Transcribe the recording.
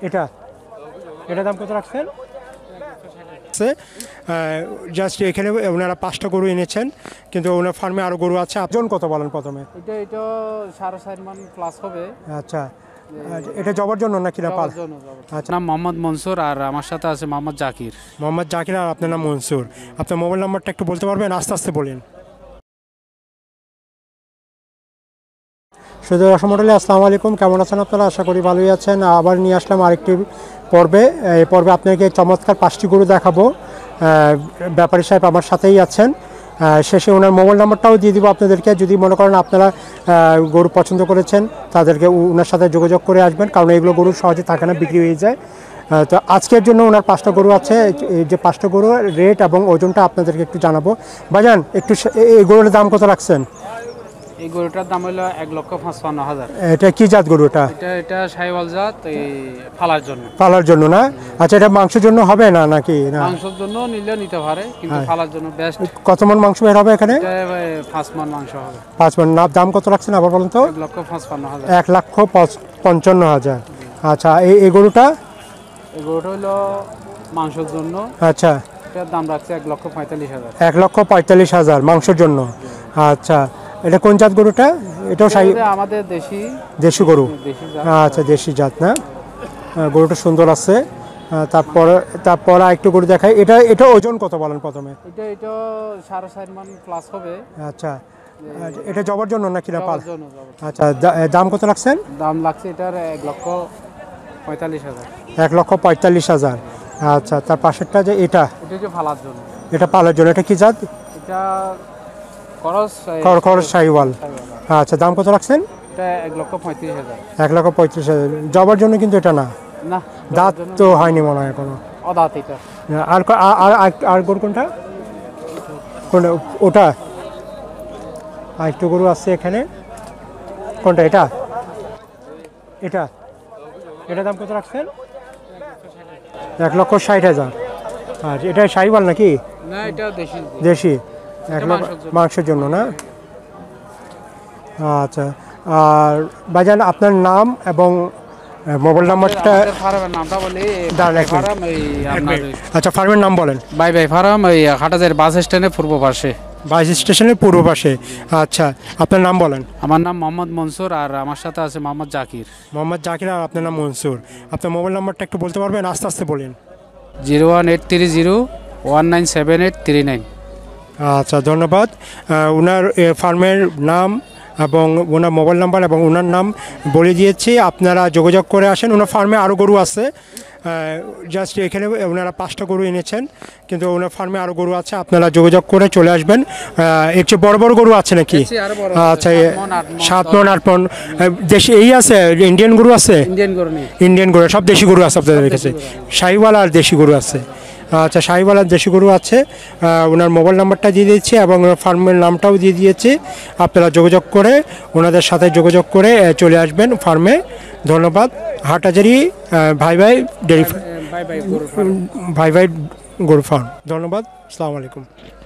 এটা এটা দাম কত রাখছেন? জাস্ট এখানে ওনারা 5টা গরু এনেছেন, কিন্তু ওনার ফার্মে আরও গরু আছে। ওজন কত বলেন প্রথমে? এটা 4.5 মণ প্লাস হবে। আচ্ছা, এটা জবার জন্য নাকি না পাল? আচ্ছা, নাম মোহাম্মদ মনসুর আর আমার সাথে আছে মোহাম্মদ জাকির। মোহাম্মদ জাকির আর আপনার নাম মনসুর। আপনার মোবাইল নাম্বারটা একটু বলতে পারবেন? আস্তে আস্তে বলেন। সুধী দর্শক মণ্ডলী, আসসালামু আলাইকুম। কেমন আছেন আপনারা? আশা করি ভালোই আছেন। আবার নিয়ে আসলাম আরেকটি পর্বে। এই পর্বে আপনাকে চমৎকার 5টি গরু দেখাবো। ব্যাপারী সাহেব আমার সাথেই আছেন। শেষে ওনার মোবাইল নাম্বারটাও দিয়ে দিব আপনাদেরকে। যদি মনে করেন আপনারা গরু পছন্দ করেছেন, তাদেরকে ওনার সাথে যোগাযোগ করে আসবেন, কারণ এগুলো গরু সহজে থাকে না, বিক্রি হয়ে যায়। তো আজকের জন্য ওনার 5টা গরু আছে। এই যে 5টা গরু রেট এবং ওজনটা আপনাদেরকে একটু জানাবো। ভাইজান, একটু এই গরুর দাম কত রাখছেন? এই গরুটার দাম হলো 1,55,000। এটা কি জাত গরু? এটা শাহিওয়াল জাত, এই ফালার জন্য। পালার জন্য না? আচ্ছা, এটা মাংসের জন্য হবে না নাকি? না, মাংসের জন্য নিলে নিতে পারে, কিন্তু ফালার জন্য বেস্ট। কত মণ মাংস বের হবে এখানে? এটা 5 মণ মাংস হবে। 5 মণ। দাম কত রাখছেন আবার বলুন তো? 1,55,000। 1,55,000। আচ্ছা, এই গরুটা? এই গরুটা হলো মাংসের জন্য। আচ্ছা, এটার দাম রাখছে 1,45,000। 1,45,000 মাংসের জন্য। আচ্ছা, এটা কোন জাত গরুটা? এটাও আমাদের দেশি গরু। দেশি জাত। আচ্ছা, দেশি জাত না? গরুটা সুন্দর আছে। তারপর একটু গরু দেখাই। এটা ওজন কত বলেন প্রথমে? এটা 4.5 মণ প্লাস হবে। আচ্ছা, এটা জবার জন্য নাকি না পাল? জন্য। আচ্ছা, দাম কত রাখছেন? দাম লাগছে এটার 1,45,000। 1,45,000। আচ্ছা, তার পাশেরটা যে এটা যে ফালার জন্য। এটা পালার জন্য। এটা কি জাত? এটা খরচ শাহিওয়াল। আচ্ছা, দাম কত রাখছেন? এটা 1,35,000। 1,35,000। জবার জন্য কিন্তু এটা না, না, দাঁত তো হয়নি মনে হয় এখনো। অদাঁত এটা। আর আর গরু কোনটা? ওটা? আর একটু গরু আছে এখানে। কোনটা? এটা এটা এটা দাম কত রাখছেন? 1,60,000। আর এটা শাহিওয়াল নাকি? না, এটা দেশি। দেশি। 1 লক্ষ মাংসের জন্য না? আচ্ছা, আর ভাইজান আপনার নাম এবং মোবাইল নাম্বারটা? ফার্মের নামটা বলি। ফার্ম। আচ্ছা, ফার্মের নাম বলেন। বাই ফার্ম, এই হাটাজারি বাস স্ট্যান্ডের পূর্ব পাশে। বাস স্টেশনের পূর্ব পাশে। আচ্ছা, আপনার নাম বলেন। আমার নাম মোহাম্মদ মনসুর আর আমার সাথে আছে মোহাম্মদ জাকির। মোহাম্মদ জাকির আর আপনার নাম মনসুর। আপনার মোবাইল নাম্বারটা একটু বলতে পারবেন? আস্তে আস্তে বলেন। 01830197839। আচ্ছা, ধন্যবাদ। ওনার ফার্মের নাম এবং ওনার মোবাইল নাম্বার এবং ওনার নাম বলে দিয়েছি। আপনারা যোগাযোগ করে আসেন। ওনার ফার্মে আরও গরু আছে। জাস্ট এখানে ওনারা 5টা গরু এনেছেন, কিন্তু ওনার ফার্মে আরও গরু আছে। আপনারা যোগাযোগ করে চলে আসবেন। এর চেয়ে বড় বড় গরু আছে নাকি? আচ্ছা, 7 মণ 8 মণ। দেশি এই আছে? ইন্ডিয়ান গরু আছে? ইন্ডিয়ান গরু সব দেশি গরু আছে আপনাদের কাছে? শাহিওয়াল আর দেশি গরু আছে? আচ্ছা, শাহিওয়াল আর দেশি গরু আছে। ওনার মোবাইল নাম্বারটা দিয়ে দিয়েছি এবং ওনার ফার্মের নামটাও দিয়ে দিয়েছি। আপনারা যোগাযোগ করে ওনাদের সাথে যোগাযোগ করে চলে আসবেন ফার্মে। ধন্যবাদ। হাটাজারি ভাই ডেয়ারি, ভাই গরু ফার্ম। ধন্যবাদ। আসসালামু আলাইকুম।